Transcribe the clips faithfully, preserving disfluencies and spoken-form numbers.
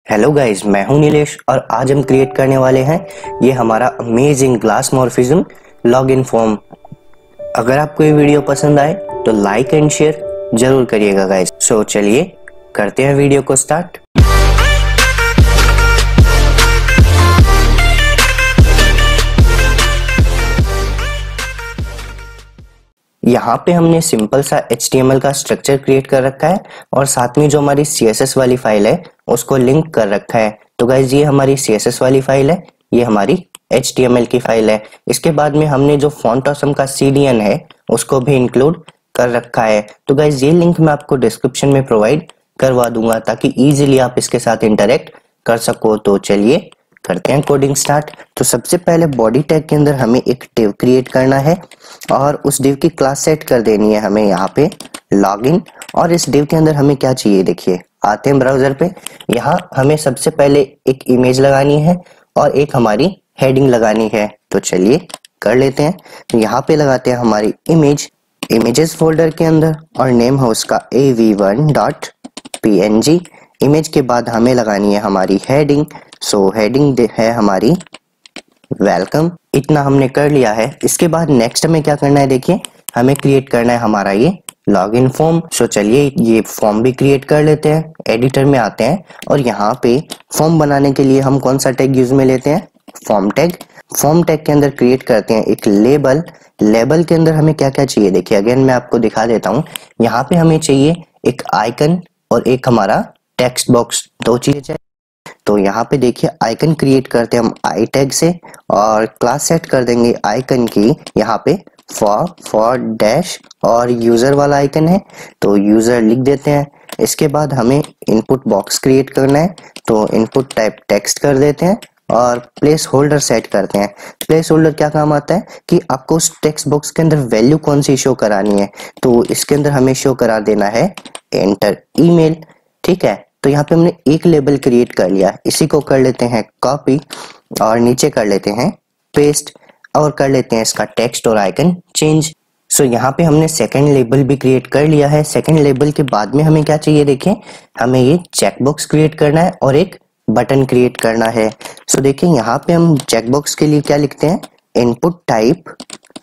Hello guys, मैं हूं नीलेश और आज हम क्रिएट करने वाले हैं ये हमारा amazing glassmorphism login form. अगर आपको ये वीडियो पसंद आए तो लाइक एंड शेयर जरूर करिएगा गाइस। सो चलिए करते हैं वीडियो को स्टार्ट। यहाँ पे हमने सिंपल सा एच टी एम एल का स्ट्रक्चर क्रिएट कर रखा है और साथ में जो हमारी सी एस एस वाली फाइल है उसको लिंक कर रखा है। तो गाइज ये हमारी सी एस एस वाली फाइल है, ये हमारी एच टी एम एल की फाइल है। इसके बाद में हमने जो फॉन्ट ऑसम का सी डी एन है उसको भी इंक्लूड कर रखा है। तो गाइज ये लिंक मैं आपको डिस्क्रिप्शन में प्रोवाइड करवा दूंगा ताकि इजीली आप इसके साथ इंटरेक्ट कर सको। तो चलिए करते हैं कोडिंग स्टार्ट। तो सबसे पहले बॉडी टैग के अंदर हमें एक डिव क्रिएट करना है और उस डिव की क्लास सेट कर देनी है हमें यहाँ पे लॉगिन। और इस डिव के अंदर हमें क्या चाहिए, देखिए आते हैं ब्राउजर पे। यहाँ हमें सबसे पहले एक इमेज लगानी है और एक हमारी हेडिंग लगानी है। तो चलिए कर लेते हैं। तो यहाँ पे लगाते हैं हमारी इमेज इमेजेस फोल्डर के अंदर और नेम है उसका A V one dot P N G. Image के बाद हमें लगानी है हमारी हेडिंग। सो हेडिंग है हमारी वेलकम। इतना हमने कर लिया है। इसके बाद नेक्स्ट हमें क्या करना है, देखिए हमें क्रिएट करना है हमारा ये लॉगिन फॉर्म। सो चलिए ये फॉर्म भी क्रिएट कर लेते हैं। एडिटर में आते हैं और यहाँ पे फॉर्म बनाने के लिए हम कौन सा टैग यूज में लेते हैं, फॉर्म टैग। फॉर्म टैग के अंदर क्रिएट करते हैं एक लेबल। लेबल के अंदर हमें क्या क्या चाहिए, देखिए अगेन मैं आपको दिखा देता हूँ। यहाँ पे हमें चाहिए एक आइकन और एक हमारा टेक्स्ट बॉक्स, दो चीजें चाहिए। तो यहाँ पे देखिए आइकन क्रिएट करते हैं हम आई टैग से और क्लास सेट कर देंगे आइकन की यहाँ पे फॉर फॉर डैश और यूजर वाला आइकन है तो यूजर लिख देते हैं। इसके बाद हमें इनपुट बॉक्स क्रिएट करना है तो इनपुट टाइप टेक्स्ट कर देते हैं और प्लेस होल्डर सेट करते हैं। प्लेस होल्डर क्या काम आता है कि आपको उस टेक्स्ट बॉक्स के अंदर वैल्यू कौन सी शो करानी है। तो इसके अंदर हमें शो करा देना है एंटर ईमेल, ठीक है। तो यहाँ पे हमने एक लेबल क्रिएट कर लिया, इसी को कर लेते हैं कॉपी और नीचे कर लेते हैं पेस्ट और कर लेते हैं इसका टेक्स्ट और आइकन चेंज। सो यहाँ पे हमने सेकंड लेबल भी क्रिएट कर लिया है। सेकंड लेबल के बाद में हमें क्या चाहिए, देखिए हमें ये चेकबॉक्स क्रिएट करना है और एक बटन क्रिएट करना है। सो देखिए यहाँ पे हम चेकबॉक्स के लिए क्या लिखते हैं, इनपुट टाइप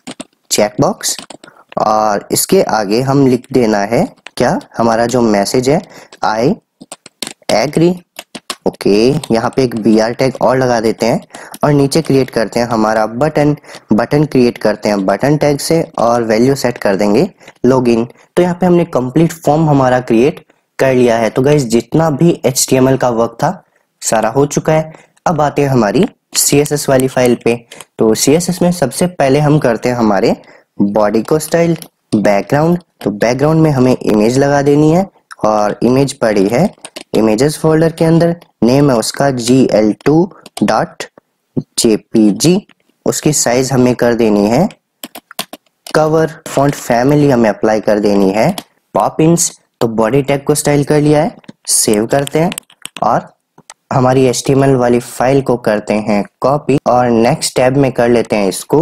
चेकबॉक्स और इसके आगे हम लिख देना है क्या, हमारा जो मैसेज है आई एग्री। ओके, यहाँ पे एक बी आर टैग और लगा देते हैं और नीचे क्रिएट करते हैं हमारा बटन। बटन क्रिएट करते हैं बटन टैग से और वैल्यू सेट कर देंगे लॉगिन। तो यहाँ पे हमने कंप्लीट फॉर्म हमारा क्रिएट कर लिया है। तो गाइस जितना भी एच टी एम एल का वर्क था सारा हो चुका है। अब आते हैं हमारी सी एस एस वाली फाइल पे। तो सी एस एस में सबसे पहले हम करते हैं हमारे बॉडी को स्टाइल बैकग्राउंड। तो बैकग्राउंड में हमें इमेज लगा देनी है और इमेज पड़ी है इमेजेस फोल्डर के अंदर। नेम है उसका G L two dot J P G. उसकी साइज हमें कर देनी है कवर। फॉन्ट फैमिली हमें अप्लाई कर देनी है पॉपिंस। तो बॉडी टैग को स्टाइल कर लिया है, सेव करते हैं और हमारी एच टी एम एल वाली फाइल को करते हैं कॉपी और नेक्स्ट टैब में कर लेते हैं इसको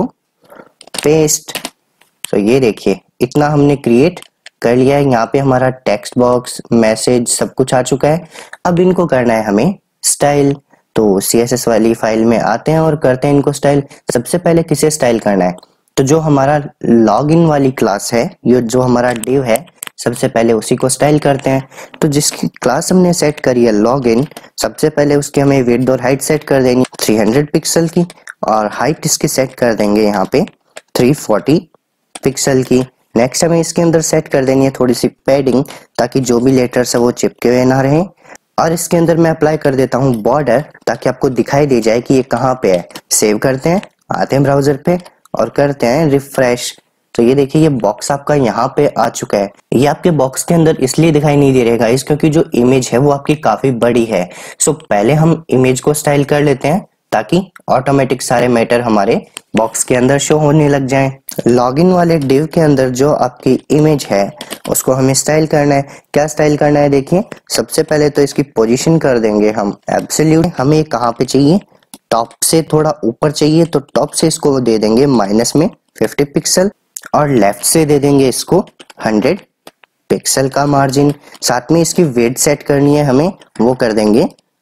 पेस्ट। तो ये देखिए इतना हमने क्रिएट कर लिया है। यहाँ पे हमारा टेक्स्ट बॉक्स मैसेज सब कुछ आ चुका है। अब इनको करना है हमें स्टाइल। तो सी एस एस वाली फाइल में आते हैं और करते हैं इनको स्टाइल। सबसे पहले किसे स्टाइल करना है, तो जो हमारा लॉगिन वाली क्लास है, ये जो हमारा डिव है, सबसे पहले उसी को स्टाइल करते हैं। तो जिसकी क्लास हमने सेट करी है लॉगिन, सबसे पहले उसकी हमें विड्थ और हाइट सेट कर देनी थ्री हंड्रेड पिक्सल की और हाइट इसकी सेट कर देंगे यहाँ पे थ्री फोर्टी पिक्सल की। नेक्स्ट हमें इसके अंदर सेट कर देनी है थोड़ी सी पैडिंग ताकि जो भी लेटर्स है वो चिपके हुए ना रहें। और इसके अंदर मैं अप्लाई कर देता हूँ बॉर्डर ताकि आपको दिखाई दे जाए कि ये कहाँ पे है। सेव करते हैं, आते हैं ब्राउजर पे और करते हैं रिफ्रेश। तो ये देखिए ये बॉक्स आपका यहाँ पे आ चुका है। ये आपके बॉक्स के अंदर इसलिए दिखाई नहीं दे रहेगा इस क्योंकि जो इमेज है वो आपकी काफी बड़ी है। सो पहले हम इमेज को स्टाइल कर लेते हैं ताकि ऑटोमेटिक सारे मैटर हमारे बॉक्स के अंदर शो होने लग जाएं। लॉगिन वाले डिव के अंदर जो आपकी इमेज है उसको हमें स्टाइल करना है। क्या स्टाइल करना है, देखिए सबसे पहले तो इसकी पोजीशन कर देंगे हम एब्सोल्यूट। हमें कहाँ पे चाहिए, टॉप से थोड़ा ऊपर चाहिए तो टॉप से इसको दे देंगे माइनस में फिफ्टी पिक्सल और लेफ्ट से दे देंगे इसको हंड्रेड पिक्सल का मार्जिन। साथ में इसकी वेट सेट करनी है हमें, वो कर देंगे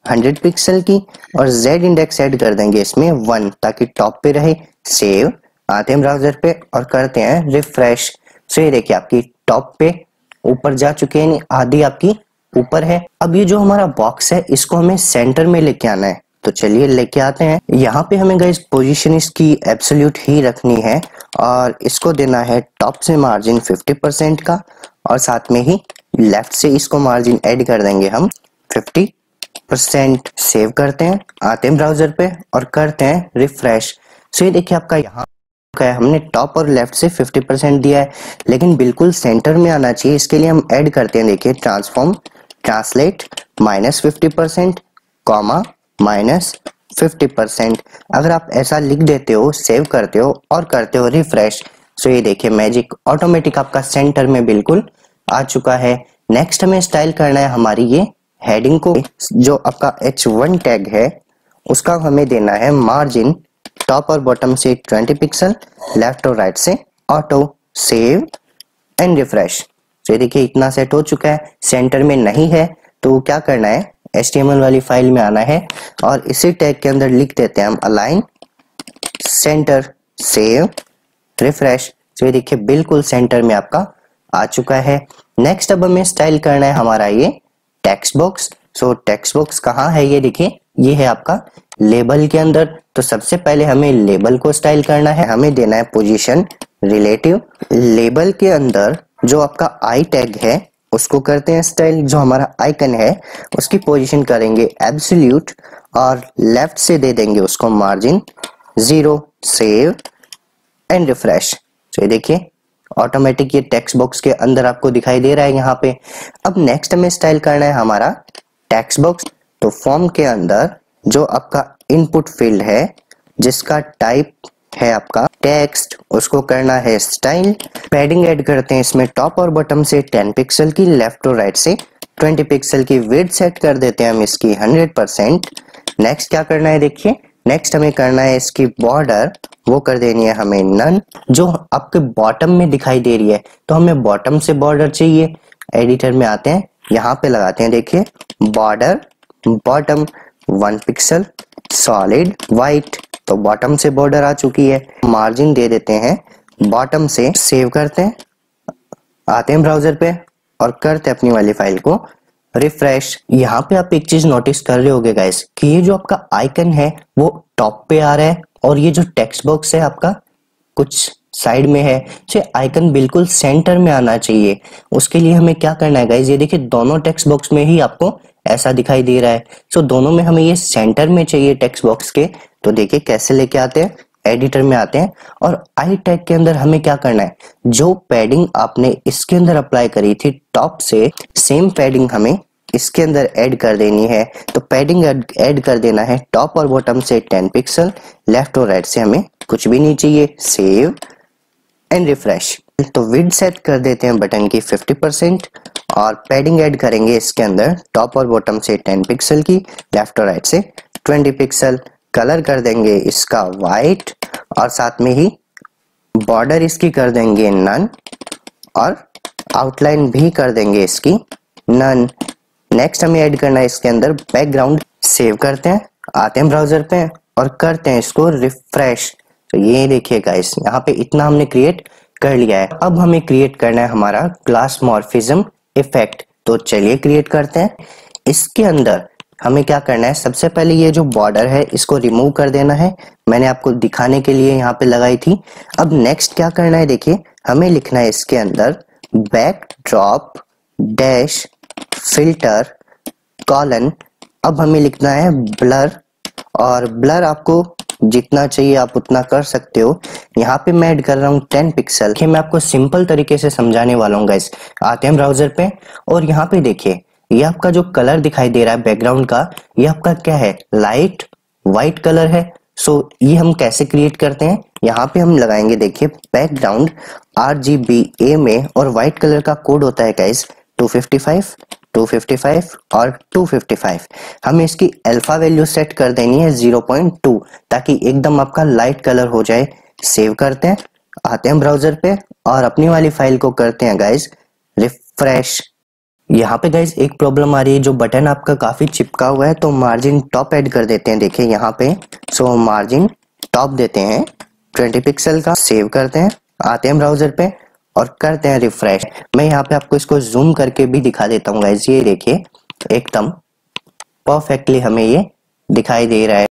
हंड्रेड पिक्सल की और Z इंडेक्स ऐड कर देंगे इसमें वन ताकि टॉप पे रहे। सेव, आते हैं ब्राउजर पे और करते हैं रिफ्रेश। सो ये देखिए आपकी टॉप पे ऊपर जा चुके हैं, आधी आपकी ऊपर है। अब ये जो हमारा बॉक्स है इसको हमें सेंटर में लेके आना है, तो चलिए लेके आते हैं। यहाँ पे हमें गाइस पोजीशन इसकी एब्सोल्यूट ही रखनी है और इसको देना है टॉप से मार्जिन फिफ्टी परसेंट का और साथ में ही लेफ्ट से इसको मार्जिन ऐड कर देंगे हम फिफ्टी परसेंट। सेव करते हैं, आते हैं ब्राउजर पे और करते हैं रिफ्रेश। सो ये देखिए आपका यहाँ है, हमने टॉप और लेफ्ट से फिफ्टी परसेंट दिया है लेकिन बिल्कुल सेंटर में आना चाहिए। इसके लिए हम ऐड करते हैं, देखिए transform translate minus fifty percent comma minus fifty percent. अगर आप ऐसा लिख देते हो, सेव करते हो और करते हो रिफ्रेश, सो ये देखिए मैजिक ऑटोमेटिक आपका सेंटर में बिल्कुल आ चुका है। नेक्स्ट हमें स्टाइल करना है हमारी ये हेडिंग को, जो आपका एच वन टैग है उसका हमें देना है मार्जिन टॉप और बॉटम से ट्वेंटी पिक्सल, लेफ्ट और राइट से ऑटो। Save and refresh. तो देखिए इतना सेट हो चुका है। सेंटर में नहीं है तो क्या करना है, एच टी एम एल वाली फाइल में आना है और इसी टैग के अंदर लिख देते हैं हम अलाइन सेंटर। Save refresh. तो ये देखिए बिल्कुल सेंटर में आपका आ चुका है। नेक्स्ट अब हमें स्टाइल करना है हमारा ये text box. So text box कहाँ है, ये देखिए ये है आपका लेबल के अंदर। तो सबसे पहले हमें लेबल को स्टाइल करना है, हमें देना है पोजीशन रिलेटिव। लेबल के अंदर जो आपका आई टैग है उसको करते हैं स्टाइल, जो हमारा आइकन है उसकी पोजीशन करेंगे एब्सोल्यूट और लेफ्ट से दे देंगे उसको margin zero. Save and refresh. तो ये देखिए ऑटोमेटिक ये टेक्स्ट बॉक्स के अंदर आपको दिखाई दे रहा है यहाँ पे। अब नेक्स्ट हमें स्टाइल करना है हमारा टेक्स्ट बॉक्स। तो फॉर्म के अंदर जो आपका इनपुट फील्ड है जिसका टाइप है आपका टेक्स्ट, उसको करना है स्टाइल। पैडिंग ऐड करते हैं इसमें टॉप और बॉटम से टेन पिक्सल की, लेफ्ट और राइट से ट्वेंटी पिक्सल की। विड्थ सेट कर देते हैं हम इसकी हंड्रेड परसेंट। नेक्स्ट क्या करना है, देखिए नेक्स्ट हमें करना है इसकी बॉर्डर, वो कर देनी है हमें नन, जो आपके बॉटम में दिखाई दे रही है। तो हमें बॉटम से बॉर्डर चाहिए। एडिटर में आते हैं, यहाँ पे लगाते हैं, देखिए border bottom one pixel solid white. तो बॉटम से बॉर्डर आ चुकी है। मार्जिन दे देते हैं बॉटम से। सेव करते हैं, आते हैं ब्राउजर पे और करते हैं अपनी वाली फाइल को रिफ्रेश। यहाँ पे आप एक चीज नोटिस कर रहे होगे गाइस कि ये जो आपका आइकन है वो टॉप पे आ रहा है और ये जो टेक्स्ट बॉक्स है आपका कुछ साइड में है। तो आइकन बिल्कुल सेंटर में आना चाहिए। उसके लिए हमें क्या करना है गाइस, ये देखिए दोनों टेक्स्ट बॉक्स में ही आपको ऐसा दिखाई दे रहा है। सो दोनों में हमें ये सेंटर में चाहिए टेक्स्ट बॉक्स के। तो देखिए कैसे लेके आते हैं, एडिटर में आते हैं और आई टैग के अंदर हमें क्या करना है, जो पैडिंग आपने इसके अंदर अप्लाई करी थी टॉप से, सेम पैडिंग हमें इसके अंदर ऐड कर देनी है। तो पैडिंग ऐड कर देना है टॉप और बॉटम से टेन पिक्सल, लेफ्ट और राइट से हमें कुछ भी नहीं चाहिए। Save and refresh. तो विड्थ सेट कर देते हैं बटन की फिफ्टी परसेंट और पैडिंग ऐड करेंगे इसके अंदर टॉप और बॉटम से टेन पिक्सल की, लेफ्ट और राइट से ट्वेंटी पिक्सल। कलर कर देंगे इसका वाइट और साथ में ही बॉर्डर इसकी कर देंगे नन और आउटलाइन भी कर देंगे इसकी नन। नेक्स्ट हमें ऐड करना है इसके अंदर बैकग्राउंड। सेव करते हैं, आते हैं ब्राउजर पे और करते हैं इसको रिफ्रेश। तो ये देखिए गाइस यहाँ पे इतना हमने क्रिएट कर लिया है। अब हमें क्रिएट करना है हमारा ग्लास मॉर्फिज्म इफेक्ट। तो चलिए क्रिएट करते हैं। इसके अंदर हमें क्या करना है, सबसे पहले ये जो बॉर्डर है इसको रिमूव कर देना है। मैंने आपको दिखाने के लिए यहाँ पे लगाई थी। अब नेक्स्ट क्या करना है, देखिए हमें लिखना है इसके अंदर backdrop dash filter colon. अब हमें लिखना है ब्लर और ब्लर आपको जितना चाहिए आप उतना कर सकते हो। यहाँ पे मैं ऐड कर रहा हूँ टेन पिक्सल। देखिए मैं आपको सिंपल तरीके से समझाने वाला हूँ गाइस। आते हैं ब्राउजर पे और यहाँ पे देखिए ये आपका जो कलर दिखाई दे रहा है बैकग्राउंड का, ये आपका क्या है, लाइट व्हाइट कलर है। सो ये हम कैसे क्रिएट करते हैं, यहाँ पे हम लगाएंगे देखिए background R G B A में और व्हाइट कलर का कोड होता है guys two fifty five, two fifty five और टू फिफ्टी फाइव। हमें इसकी अल्फा वैल्यू सेट कर देनी है ज़ीरो पॉइंट टू ताकि एकदम आपका लाइट कलर हो जाए। सेव करते हैं, आते हैं ब्राउजर पे और अपनी वाली फाइल को करते हैं गाइस रिफ्रेश। यहाँ पे गाइज एक प्रॉब्लम आ रही है, जो बटन आपका काफी चिपका हुआ है, तो मार्जिन टॉप ऐड कर देते हैं। देखिए यहाँ पे सो मार्जिन टॉप देते हैं ट्वेंटी पिक्सल का, सेव करते हैं, आते हैं ब्राउजर पे और करते हैं रिफ्रेश। मैं यहाँ पे आपको इसको जूम करके भी दिखा देता हूँ गाइज। ये देखिए एकदम परफेक्टली हमें ये दिखाई दे रहा है।